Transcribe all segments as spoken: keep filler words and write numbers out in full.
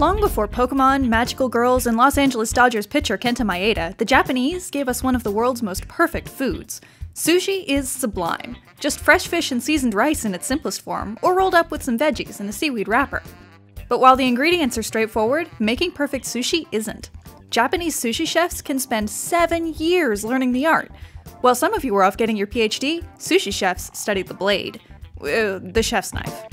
Long before Pokemon, magical girls, and Los Angeles Dodgers pitcher Kenta Maeda, the Japanese gave us one of the world's most perfect foods. Sushi is sublime. Just fresh fish and seasoned rice in its simplest form, or rolled up with some veggies in a seaweed wrapper. But while the ingredients are straightforward, making perfect sushi isn't. Japanese sushi chefs can spend seven years learning the art. While some of you were off getting your P H D, sushi chefs studied the blade. Uh, the chef's knife.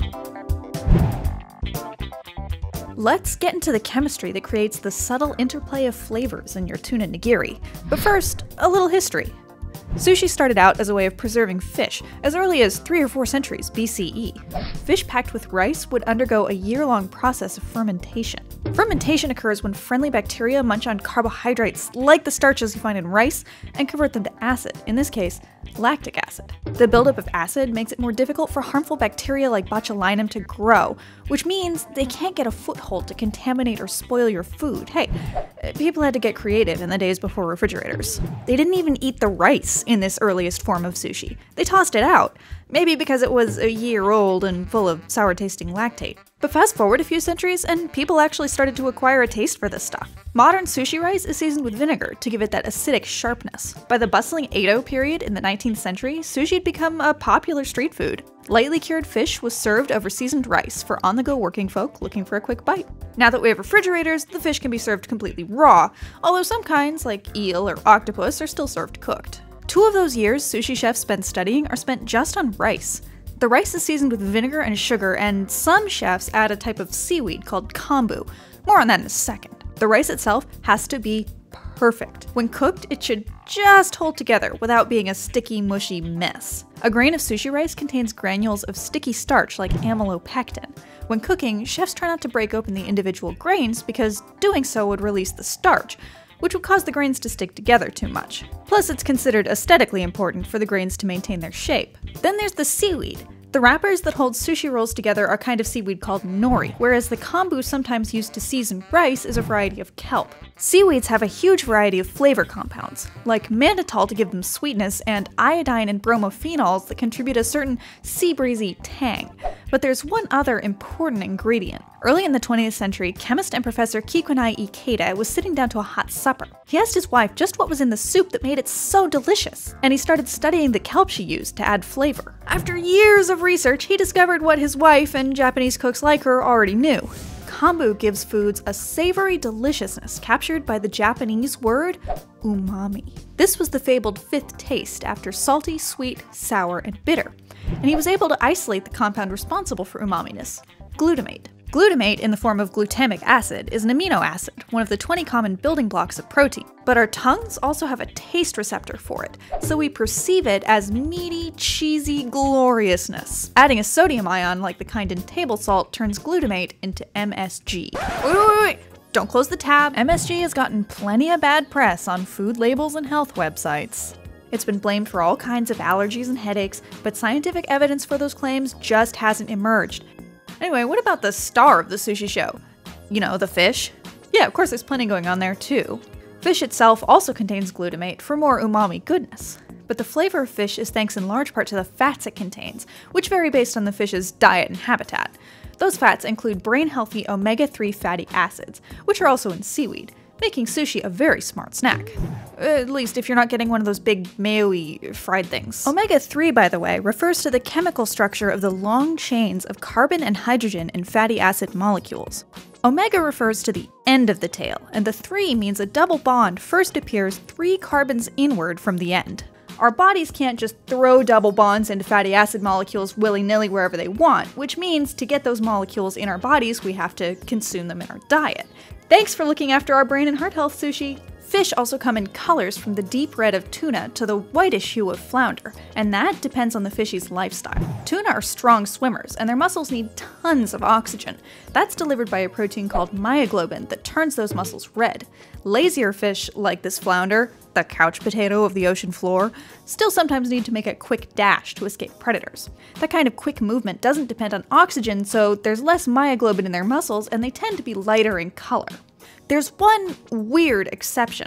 Let's get into the chemistry that creates the subtle interplay of flavors in your tuna nigiri. But first, a little history. Sushi started out as a way of preserving fish as early as three or four centuries B C E. Fish packed with rice would undergo a year-long process of fermentation. Fermentation occurs when friendly bacteria munch on carbohydrates like the starches you find in rice and convert them to acid, in this case, lactic acid. The buildup of acid makes it more difficult for harmful bacteria like botulinum to grow, which means they can't get a foothold to contaminate or spoil your food. Hey, people had to get creative in the days before refrigerators. They didn't even eat the rice in this earliest form of sushi. They tossed it out, maybe because it was a year old and full of sour-tasting lactate. But fast forward a few centuries, and people actually started to acquire a taste for this stuff. Modern sushi rice is seasoned with vinegar to give it that acidic sharpness. By the bustling Edo period in the nineteenth century, sushi had become a popular street food. Lightly cured fish was served over seasoned rice for on-the-go working folk looking for a quick bite. Now that we have refrigerators, the fish can be served completely raw, although some kinds, like eel or octopus, are still served cooked. Two of those years sushi chefs spent studying are spent just on rice. The rice is seasoned with vinegar and sugar, and some chefs add a type of seaweed called kombu. More on that in a second. The rice itself has to be perfect. When cooked, it should just hold together without being a sticky, mushy mess. A grain of sushi rice contains granules of sticky starch like amylopectin. When cooking, chefs try not to break open the individual grains because doing so would release the starch, which would cause the grains to stick together too much. Plus, it's considered aesthetically important for the grains to maintain their shape. Then there's the seaweed. The wrappers that hold sushi rolls together are a kind of seaweed called nori, whereas the kombu sometimes used to season rice is a variety of kelp. Seaweeds have a huge variety of flavor compounds, like mannitol to give them sweetness and iodine and bromophenols that contribute a certain sea breezy tang. But there's one other important ingredient. Early in the twentieth century, chemist and professor Kikunai Ikeda was sitting down to a hot supper. He asked his wife just what was in the soup that made it so delicious, and he started studying the kelp she used to add flavor. After years of research, he discovered what his wife and Japanese cooks like her already knew. Kombu gives foods a savory deliciousness captured by the Japanese word umami. This was the fabled fifth taste after salty, sweet, sour, and bitter, and he was able to isolate the compound responsible for umaminess, glutamate. Glutamate, in the form of glutamic acid, is an amino acid, one of the twenty common building blocks of protein. But our tongues also have a taste receptor for it, so we perceive it as meaty, cheesy gloriousness. Adding a sodium ion like the kind in table salt turns glutamate into M S G. Wait, wait, wait, wait! Don't close the tab. M S G has gotten plenty of bad press on food labels and health websites. It's been blamed for all kinds of allergies and headaches, but scientific evidence for those claims just hasn't emerged. Anyway, what about the star of the sushi show? You know, the fish? Yeah, of course there's plenty going on there too. Fish itself also contains glutamate for more umami goodness. But the flavor of fish is thanks in large part to the fats it contains, which vary based on the fish's diet and habitat. Those fats include brain-healthy omega three fatty acids, which are also in seaweed, making sushi a very smart snack. At least if you're not getting one of those big mayo-y fried things. omega three, by the way, refers to the chemical structure of the long chains of carbon and hydrogen in fatty acid molecules. Omega refers to the end of the tail, and the three means a double bond first appears three carbons inward from the end. Our bodies can't just throw double bonds into fatty acid molecules willy-nilly wherever they want, which means to get those molecules in our bodies, we have to consume them in our diet. Thanks for looking after our brain and heart health, Sushi! Fish also come in colors from the deep red of tuna to the whitish hue of flounder, and that depends on the fishy's lifestyle. Tuna are strong swimmers, and their muscles need tons of oxygen. That's delivered by a protein called myoglobin that turns those muscles red. Lazier fish, like this flounder, the couch potato of the ocean floor, still sometimes need to make a quick dash to escape predators. That kind of quick movement doesn't depend on oxygen, so there's less myoglobin in their muscles, and they tend to be lighter in color. There's one weird exception.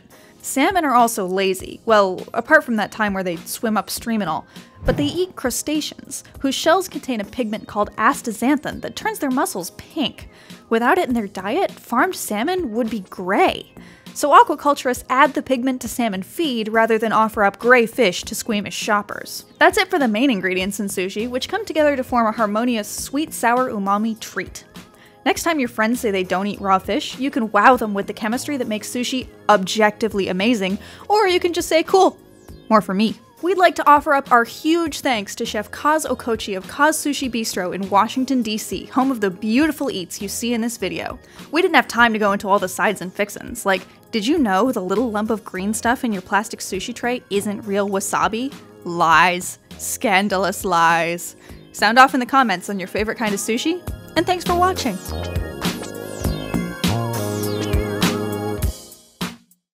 Salmon are also lazy, well, apart from that time where they swim upstream and all, but they eat crustaceans, whose shells contain a pigment called astaxanthin that turns their muscles pink. Without it in their diet, farmed salmon would be gray. So aquaculturists add the pigment to salmon feed rather than offer up gray fish to squeamish shoppers. That's it for the main ingredients in sushi, which come together to form a harmonious sweet-sour umami treat. Next time your friends say they don't eat raw fish, you can wow them with the chemistry that makes sushi objectively amazing, or you can just say, cool, more for me. We'd like to offer up our huge thanks to Chef Kazuhiro Okochi of Kaz Sushi Bistro in Washington, D C, home of the beautiful eats you see in this video. We didn't have time to go into all the sides and fixins, like, did you know the little lump of green stuff in your plastic sushi tray isn't real wasabi? Lies. Scandalous lies. Sound off in the comments on your favorite kind of sushi, and thanks for watching!